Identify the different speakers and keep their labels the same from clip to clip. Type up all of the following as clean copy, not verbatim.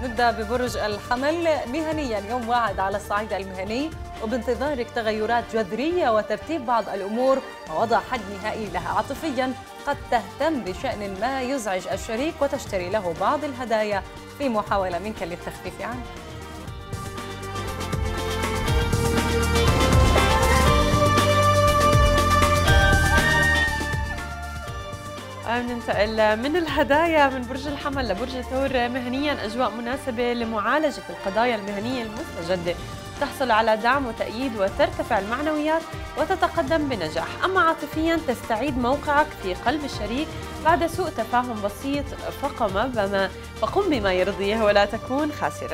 Speaker 1: نبدأ ببرج الحمل. مهنيا يوم واعد على الصعيد المهني، وبانتظارك تغيرات جذرية وترتيب بعض الأمور ووضع حد نهائي لها. عاطفيا قد تهتم بشأن ما يزعج الشريك وتشتري له بعض الهدايا في محاولة منك للتخفيف عنه.
Speaker 2: ننتقل من الهدايا من برج الحمل لبرج الثور. مهنيا أجواء مناسبة لمعالجة القضايا المهنية المستجدة، تحصل على دعم وتأييد وترتفع المعنويات وتتقدم بنجاح. أما عاطفيا تستعيد موقعك في قلب الشريك بعد سوء تفاهم بسيط، فقم بما يرضيه ولا تكون خاسرا.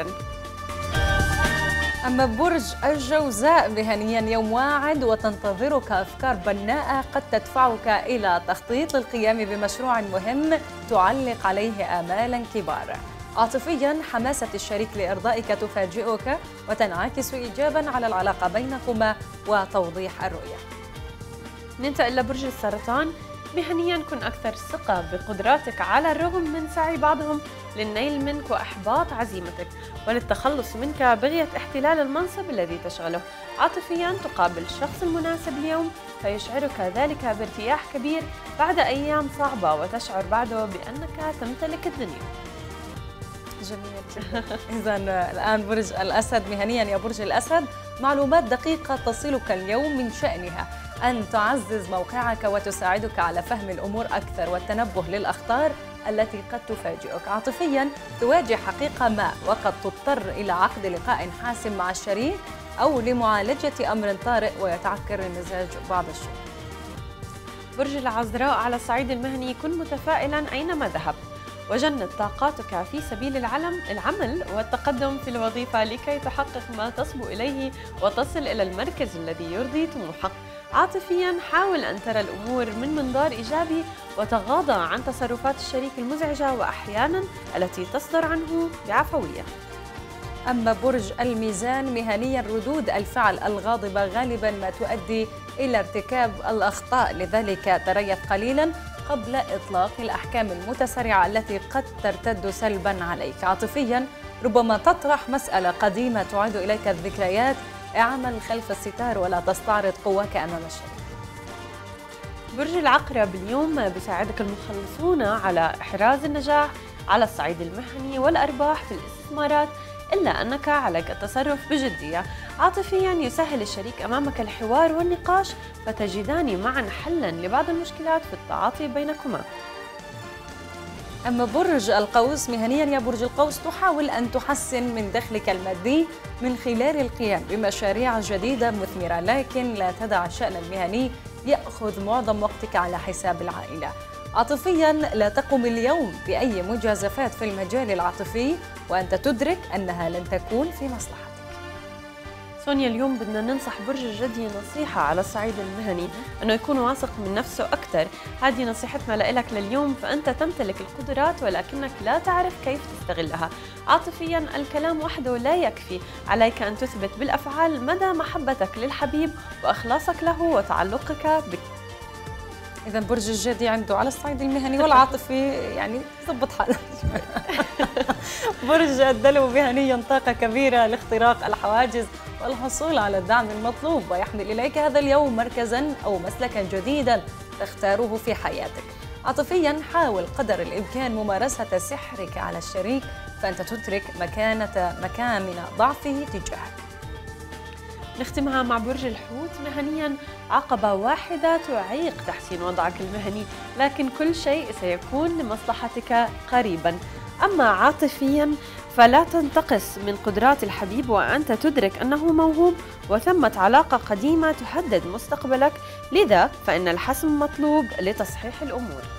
Speaker 1: أما برج الجوزاء، مهنيا يوم واعد وتنتظرك أفكار بناءة قد تدفعك إلى تخطيط للقيام بمشروع مهم تعلق عليه آمالا كبار. عاطفيا حماسة الشريك لإرضائك تفاجئك وتنعكس إيجابا على العلاقة بينكما وتوضيح الرؤية.
Speaker 2: ننتقل لبرج السرطان. مهنيا كن أكثر ثقة بقدراتك على الرغم من سعي بعضهم للنيل منك وإحباط عزيمتك وللتخلص منك بغية احتلال المنصب الذي تشغله. عاطفيا تقابل الشخص المناسب اليوم فيشعرك ذلك بارتياح كبير بعد أيام صعبة، وتشعر بعده بأنك تمتلك الدنيا.
Speaker 1: جميل جدا. إذا الآن برج الأسد. مهنيا يا برج الأسد، معلومات دقيقة تصلك اليوم من شأنها أن تعزز موقعك وتساعدك على فهم الأمور أكثر والتنبه للأخطار التي قد تفاجئك. عاطفيا تواجه حقيقة ما وقد تضطر إلى عقد لقاء حاسم مع الشريك أو لمعالجة أمر طارئ ويتعكر المزاج بعض الشيء.
Speaker 2: برج العذراء، على الصعيد المهني كن متفائلا أينما ذهبت، وجند طاقاتك في سبيل العمل والتقدم في الوظيفة لكي تحقق ما تصبو إليه وتصل إلى المركز الذي يرضي طموحك. عاطفيا حاول أن ترى الأمور من منظار إيجابي وتغاضى عن تصرفات الشريك المزعجة وأحيانا التي تصدر عنه بعفوية.
Speaker 1: أما برج الميزان، مهنيا ردود الفعل الغاضبة غالبا ما تؤدي إلى ارتكاب الأخطاء، لذلك تريث قليلا قبل إطلاق الأحكام المتسرعة التي قد ترتد سلبا عليك. عاطفيا ربما تطرح مسألة قديمة تعيد إليك الذكريات، اعمل خلف الستار ولا تستعرض قواك أمام الشريك.
Speaker 2: برج العقرب، اليوم بيساعدك المخلصون على إحراز النجاح على الصعيد المهني والأرباح في الاستثمارات، إلا أنك عليك التصرف بجدية. عاطفيا يسهل الشريك أمامك الحوار والنقاش فتجدان معا حلا لبعض المشكلات في التعاطي بينكما.
Speaker 1: أما برج القوس، مهنيا يا برج القوس تحاول أن تحسن من دخلك المادي من خلال القيام بمشاريع جديدة مثمرة، لكن لا تدع الشأن المهني يأخذ معظم وقتك على حساب العائلة. عاطفيا لا تقم اليوم بأي مجازفات في المجال العاطفي وأنت تدرك أنها لن تكون في مصلحتك.
Speaker 2: سونيا، اليوم بدنا ننصح برج الجدي نصيحة على الصعيد المهني أنه يكون واثق من نفسه أكثر. هذه نصيحتنا لك لليوم، فأنت تمتلك القدرات ولكنك لا تعرف كيف تستغلها. عاطفيا الكلام وحده لا يكفي، عليك أن تثبت بالأفعال مدى محبتك للحبيب وإخلاصك له وتعلقك بك.
Speaker 1: إذا برج الجدي عنده على الصعيد المهني والعاطفي يعني ضبط حالك. برج الدلو، مهنيا طاقة كبيرة لاختراق الحواجز والحصول على الدعم المطلوب، ويحمل إليك هذا اليوم مركزا أو مسلكا جديدا تختاره في حياتك. عاطفيا حاول قدر الإمكان ممارسة سحرك على الشريك فأنت تدرك مكامن ضعفه تجاهك.
Speaker 2: نختمها مع برج الحوت. مهنيا عقبة واحدة تعيق تحسين وضعك المهني، لكن كل شيء سيكون لمصلحتك قريبا. أما عاطفيا فلا تنتقص من قدرات الحبيب وأنت تدرك أنه موهوب وثمة علاقة قديمة تهدد مستقبلك، لذا فإن الحسم مطلوب لتصحيح الأمور.